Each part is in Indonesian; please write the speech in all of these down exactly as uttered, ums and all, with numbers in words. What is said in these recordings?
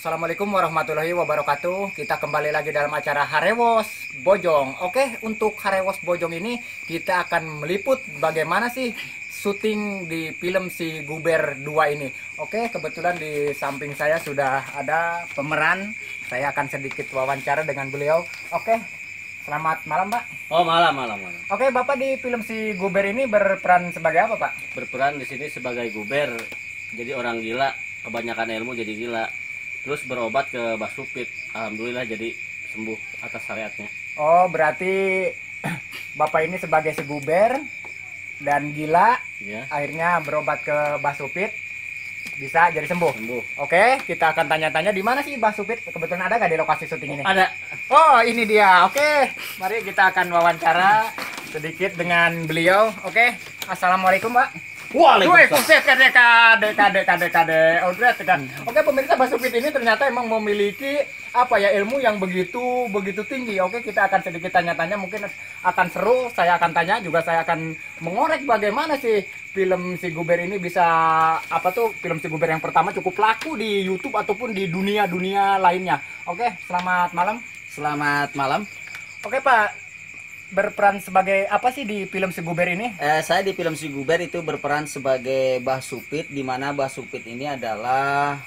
Assalamualaikum warahmatullahi wabarakatuh. Kita kembali lagi dalam acara Harewos Bojong. Oke, untuk Harewos Bojong ini kita akan meliput bagaimana sih syuting di film Si Guber dua ini. Oke, kebetulan di samping saya sudah ada pemeran. Saya akan sedikit wawancara dengan beliau. Oke, selamat malam, Pak. Oh, malam, malam, malam. Oke, Bapak di film Si Guber ini berperan sebagai apa, Pak? Berperan di sini sebagai guber. Jadi orang gila, kebanyakan ilmu jadi gila. Terus berobat ke Mbah Supit. Alhamdulillah jadi sembuh atas syariatnya. Oh, berarti Bapak ini sebagai si Guber dan gila, Ya. akhirnya berobat ke Mbah Supit, bisa jadi sembuh. Sembuh. Oke, kita akan tanya-tanya di mana sih Mbah Supit? Kebetulan ada nggak di lokasi syuting ini? Ada. Oh, ini dia. Oke, mari kita akan wawancara sedikit dengan beliau. Oke, assalamualaikum, Pak. Waalaikumsalam. Kade kade kade kade kade. Oke, pemirsa, Mbah Supit ini ternyata emang memiliki apa ya ilmu yang begitu begitu tinggi. Oke, kita akan sedikit tanya-tanya, mungkin akan seru. Saya akan tanya juga, saya akan mengorek bagaimana sih film Si Guber ini bisa apa tuh film Si Guber yang pertama cukup laku di YouTube ataupun di dunia-dunia lainnya. Oke, selamat malam. Selamat malam. Oke, Pak. Berperan sebagai apa sih di film Si Guber ini? Eh, saya di film Si Guber itu berperan sebagai Mbah Supit, di mana Mbah Supit ini adalah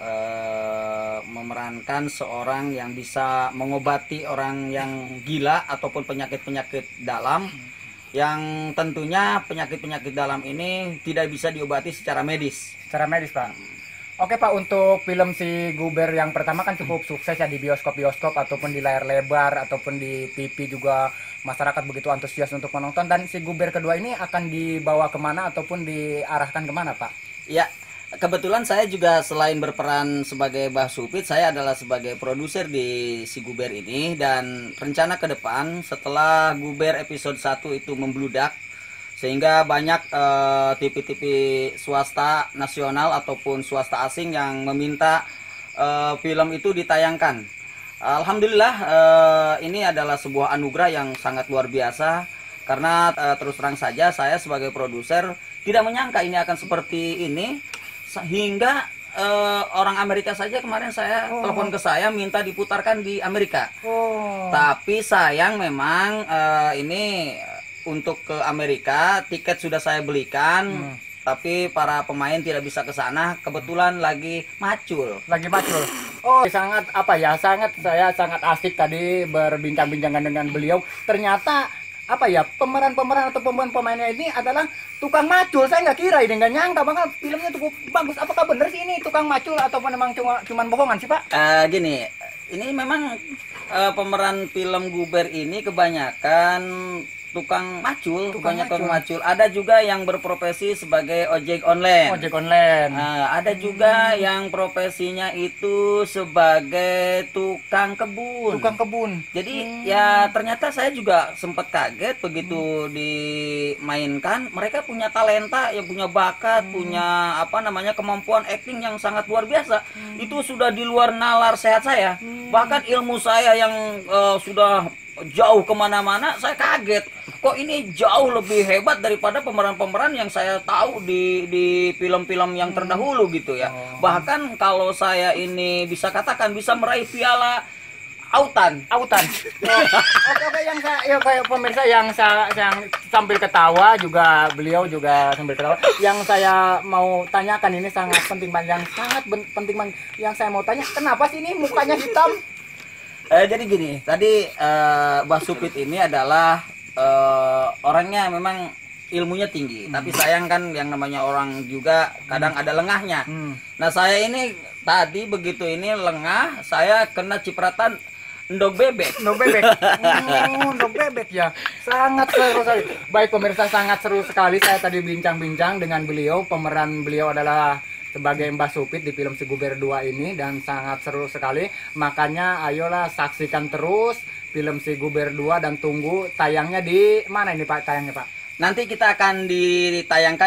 eh, memerankan seorang yang bisa mengobati orang yang gila ataupun penyakit-penyakit dalam, yang tentunya penyakit-penyakit dalam ini tidak bisa diobati secara medis. Secara medis, Pak. Oke, Pak, untuk film Si Guber yang pertama kan cukup sukses ya di bioskop-bioskop ataupun di layar lebar ataupun di T V juga, masyarakat begitu antusias untuk menonton. Dan Si Guber kedua ini akan dibawa kemana ataupun diarahkan kemana, Pak? Ya, kebetulan saya juga selain berperan sebagai Mbah Supit, saya adalah sebagai produser di Si Guber ini. Dan rencana ke depan setelah Guber episode satu itu membludak, sehingga banyak eh, T V-T V swasta nasional ataupun swasta asing yang meminta eh, film itu ditayangkan. Alhamdulillah eh, ini adalah sebuah anugerah yang sangat luar biasa, karena eh, terus terang saja saya sebagai produser tidak menyangka ini akan seperti ini, sehingga eh, orang Amerika saja kemarin saya Oh. telepon ke saya minta diputarkan di Amerika. Oh. Tapi sayang memang eh, ini untuk ke Amerika tiket sudah saya belikan, Hmm. tapi para pemain tidak bisa ke sana, kebetulan lagi macul. Lagi macul. Oh, sangat apa ya? Sangat saya sangat asik tadi berbincang-bincang dengan beliau. Ternyata apa ya, pemeran-pemeran atau pemain-pemainnya ini adalah tukang macul. Saya nggak kira ini, nggak nyangka bakal filmnya cukup bagus. Apakah benar sih ini tukang macul ataupun memang cuma cuman bohongan sih, Pak? Eh, gini, ini memang eh, pemeran film Guber ini kebanyakan tukang macul, Tukang kebanyakan macul. macul. Ada juga yang berprofesi sebagai ojek online. Ojek online. Nah, ada juga yang profesinya itu sebagai tukang kebun. Tukang kebun. Jadi ya ternyata saya juga sempat kaget begitu dimainkan. Mereka punya talenta, yang punya bakat, punya apa namanya kemampuan acting yang sangat luar biasa. Itu sudah di luar nalar sehat saya. Bahkan ilmu saya yang eh, sudah jauh kemana-mana, saya kaget. Kok ini jauh lebih hebat daripada pemeran-pemeran yang saya tahu di di film-film yang terdahulu gitu ya. Bahkan kalau saya ini bisa katakan bisa meraih piala autan. Autan. Oke, oke, yang saya ya, kayak pemirsa yang saya yang sambil ketawa juga, beliau juga sambil ketawa. Yang saya mau tanyakan ini sangat penting banget, yang sangat ben- penting banget. Yang saya mau tanya, kenapa sih ini mukanya hitam? Eh, jadi gini, tadi eh, Mbah Supit ini adalah eh, orangnya memang ilmunya tinggi, tapi sayang kan yang namanya orang juga kadang ada lengahnya. Hmm. Nah, saya ini tadi begitu ini lengah, saya kena cipratan endog bebek. Endog bebek. Oh, endog bebek ya. Sangat seru sekali. Baik pemirsa, sangat seru sekali. Saya tadi bincang-bincang dengan beliau. Pemeran beliau adalah sebagai Mbah Supit di film Si Guber dua ini, dan sangat seru sekali. Makanya ayolah saksikan terus film Si Guber dua dan tunggu tayangnya di mana ini, Pak, tayangnya, Pak? Nanti kita akan ditayangkan dari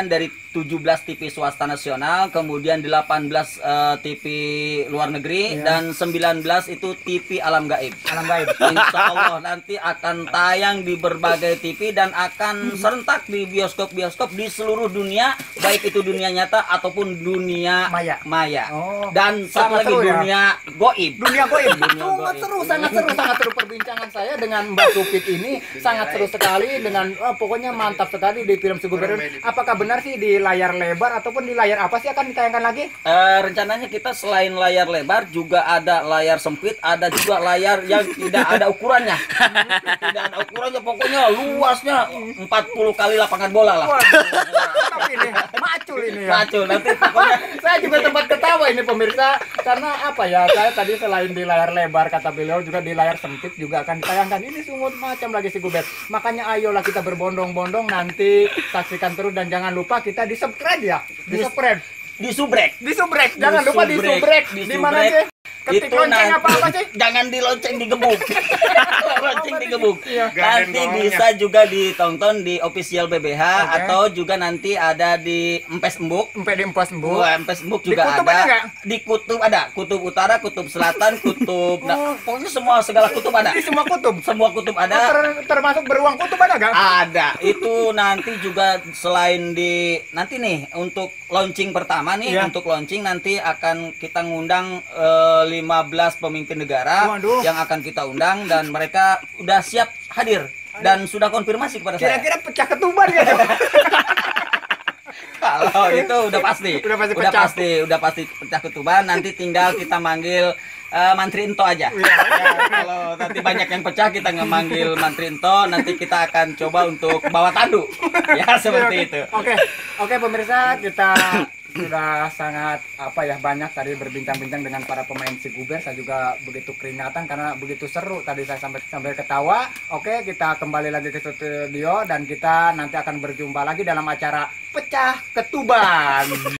tujuh belas T V swasta nasional, kemudian delapan belas eh, T V luar negeri, Iya. dan sembilan belas itu T V alam gaib. Alam gaib. Insya Allah nanti akan tayang di berbagai T V dan akan serentak di bioskop-bioskop di seluruh dunia, baik itu dunia nyata ataupun dunia Maya. maya. Oh, Dan satu sangat lagi seru ya. dunia goib. Dunia goib. Dunia Sangat goib. seru, sangat seru, sangat seru perbincangan saya dengan Mbak Supit ini sangat seru sekali dengan oh, pokoknya mantap sekali di film Seguber. Apakah benar sih di layar lebar ataupun di layar apa sih akan ditayangkan lagi? Eh, rencananya kita selain layar lebar juga ada layar sempit, ada juga layar yang tidak ada ukurannya. Tidak ada ukurannya, pokoknya luasnya empat puluh kali lapangan bola lah. Waduh, tapi ini macul ini ya. Macul nanti pokoknya. Saya juga tempat ketawa ini pemirsa karena apa ya, saya tadi selain di layar lebar kata beliau juga di layar sempit juga akan ditayangkan. Ini sungguh macam lagi si Guber. Makanya ayolah kita berbondong-bondong nanti saksikan terus dan jangan lupa kita di subscribe ya, di Di- subscribe, Di subrek. di subscribe, jangan lupa di subrek, subscribe. di Di mana subrek. sih? Ketik Itu lonceng nanti- apa apa sih? Jangan di lonceng digebuk. Lonceng digebuk. Iya. Nanti bisa juga ditonton di official B B H Oke. atau juga nanti ada di Empes Embuk. Sampai di Empos Embu. Wah, Empes Embuk Di juga kutub ada. ada nggak? Di kutub ada. Kutub utara, kutub selatan, kutub. Nah, pokoknya semua segala kutub ada. Di semua kutub. Semua kutub Oh, ada. ter- termasuk beruang kutub ada nggak? Ada. Itu nanti juga selain di nanti nih untuk launching pertama nih, Iya. untuk launching nanti akan kita ngundang eh, lima belas pemimpin negara Waduh. yang akan kita undang dan mereka udah siap hadir dan sudah konfirmasi kepada saya. Kira-kira pecah ketuban nggak tuh? Kalau itu udah pasti. Udah pasti udah pecah. pasti, udah pasti pecah ketuban. Nanti tinggal kita manggil eh, Mantri Ento aja. Iya. Ya, kalau nanti banyak yang pecah kita nggak manggil Mantri Ento, nanti kita akan coba untuk bawa tandu. Ya seperti Oke, itu. Oke, oke pemirsa, kita sudah sangat apa ya banyak tadi berbincang-bincang dengan para pemain si Guber. Saya juga begitu keringatan karena begitu seru tadi saya sampai sampai ketawa. Oke, kita kembali lagi ke studio dan kita nanti akan berjumpa lagi dalam acara Pecah Ketuban.